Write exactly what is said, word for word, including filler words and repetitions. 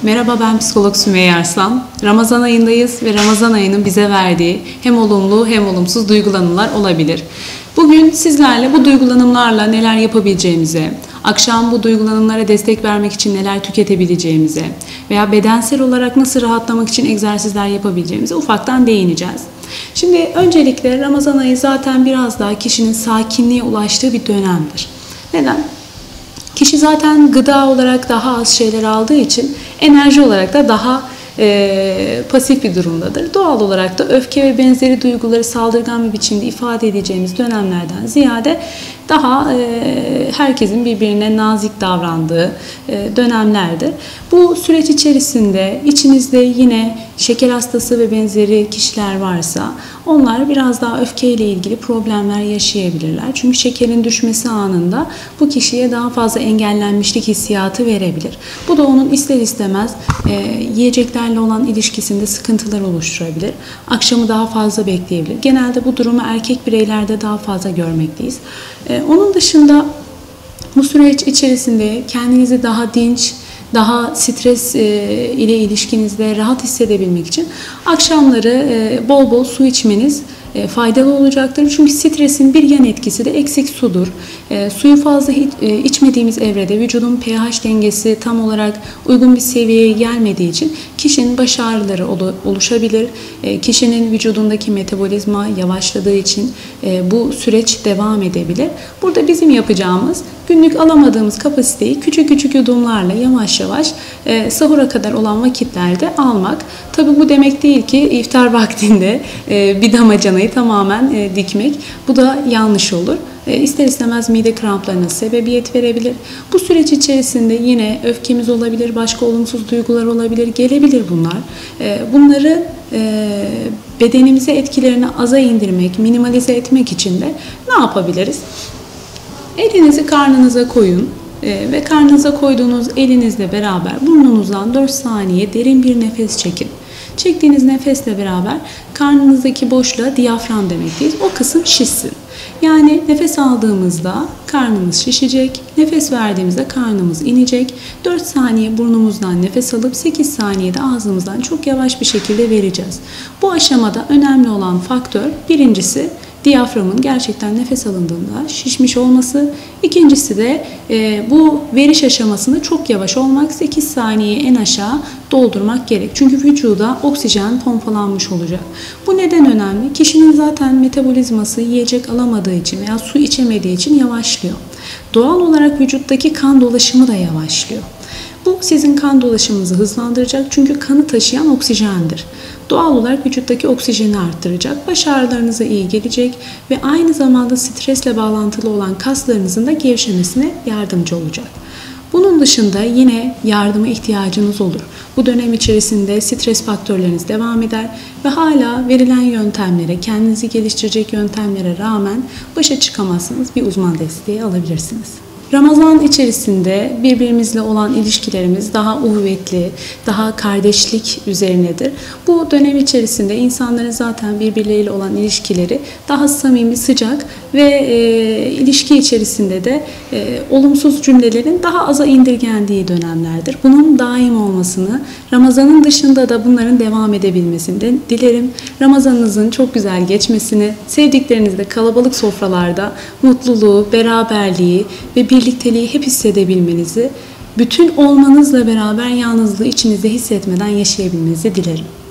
Merhaba, ben psikolog Sümeyye Arslan. Ramazan ayındayız ve Ramazan ayının bize verdiği hem olumlu hem olumsuz duygulanımlar olabilir. Bugün sizlerle bu duygulanımlarla neler yapabileceğimize, akşam bu duygulanımlara destek vermek için neler tüketebileceğimize veya bedensel olarak nasıl rahatlamak için egzersizler yapabileceğimize ufaktan değineceğiz. Şimdi öncelikle Ramazan ayı zaten biraz daha kişinin sakinliğe ulaştığı bir dönemdir. Neden? Kişi zaten gıda olarak daha az şeyler aldığı için enerji olarak da daha e, pasif bir durumdadır. Doğal olarak da öfke ve benzeri duyguları saldırgan bir biçimde ifade edeceğimiz dönemlerden ziyade daha e, herkesin birbirine nazik davrandığı e, dönemlerdir. Bu süreç içerisinde içinizde yine şeker hastası ve benzeri kişiler varsa onlar biraz daha öfkeyle ilgili problemler yaşayabilirler. Çünkü şekerin düşmesi anında bu kişiye daha fazla engellenmişlik hissiyatı verebilir. Bu da onun ister istemez e, yiyeceklerle olan ilişkisinde sıkıntılar oluşturabilir. Akşamı daha fazla bekleyebilir. Genelde bu durumu erkek bireylerde daha fazla görmekteyiz. E, onun dışında bu süreç içerisinde kendinizi daha dinç, daha stres ile ilişkinizde rahat hissedebilmek için akşamları bol bol su içmeniz faydalı olacaktır. Çünkü stresin bir yan etkisi de eksik sudur. Suyu fazla içmediğimiz evrede vücudun pH dengesi tam olarak uygun bir seviyeye gelmediği için kişinin baş ağrıları oluşabilir. Kişinin vücudundaki metabolizma yavaşladığı için bu süreç devam edebilir. Burada bizim yapacağımız günlük alamadığımız kapasiteyi küçük küçük yudumlarla yavaş yavaş e, sahura kadar olan vakitlerde almak. Tabi bu demek değil ki iftar vaktinde e, bir damacanayı tamamen e, dikmek. Bu da yanlış olur. E, ister istemez mide kramplarına sebebiyet verebilir. Bu süreç içerisinde yine öfkemiz olabilir, başka olumsuz duygular olabilir, gelebilir bunlar. E, bunları e, bedenimize etkilerini aza indirmek, minimalize etmek için de ne yapabiliriz? Elinizi karnınıza koyun e, ve karnınıza koyduğunuz elinizle beraber burnunuzdan dört saniye derin bir nefes çekin. Çektiğiniz nefesle beraber karnınızdaki boşluğa diyafram demekteyiz. O kısım şişsin. Yani nefes aldığımızda karnımız şişecek, nefes verdiğimizde karnımız inecek. dört saniye burnumuzdan nefes alıp sekiz saniyede ağzımızdan çok yavaş bir şekilde vereceğiz. Bu aşamada önemli olan faktör birincisi diyaframın gerçekten nefes alındığında şişmiş olması. İkincisi de e, bu veriş aşamasında çok yavaş olmak. sekiz saniye en aşağı doldurmak gerek. Çünkü vücuda oksijen pompalanmış olacak. Bu neden önemli? Kişinin zaten metabolizması yiyecek alamadığı için veya su içemediği için yavaşlıyor. Doğal olarak vücuttaki kan dolaşımı da yavaşlıyor. Bu sizin kan dolaşımınızı hızlandıracak çünkü kanı taşıyan oksijendir. Doğal olarak vücuttaki oksijeni arttıracak, baş ağrılarınıza iyi gelecek ve aynı zamanda stresle bağlantılı olan kaslarınızın da gevşemesine yardımcı olacak. Bunun dışında yine yardıma ihtiyacınız olur. Bu dönem içerisinde stres faktörleriniz devam eder ve hala verilen yöntemlere, kendinizi geliştirecek yöntemlere rağmen başa çıkamazsınız, bir uzman desteği alabilirsiniz. Ramazan içerisinde birbirimizle olan ilişkilerimiz daha uhuvvetli, daha kardeşlik üzerinedir. Bu dönem içerisinde insanların zaten birbirleriyle olan ilişkileri daha samimi, sıcak ve e, ilişki içerisinde de e, olumsuz cümlelerin daha aza indirgendiği dönemlerdir. Bunun daim olmasını, Ramazan'ın dışında da bunların devam edebilmesini dilerim. Ramazanınızın çok güzel geçmesini, sevdiklerinizle kalabalık sofralarda mutluluğu, beraberliği ve birlikteliği hep hissedebilmenizi, bütün olmanızla beraber yalnızlığı içinizde hissetmeden yaşayabilmenizi dilerim.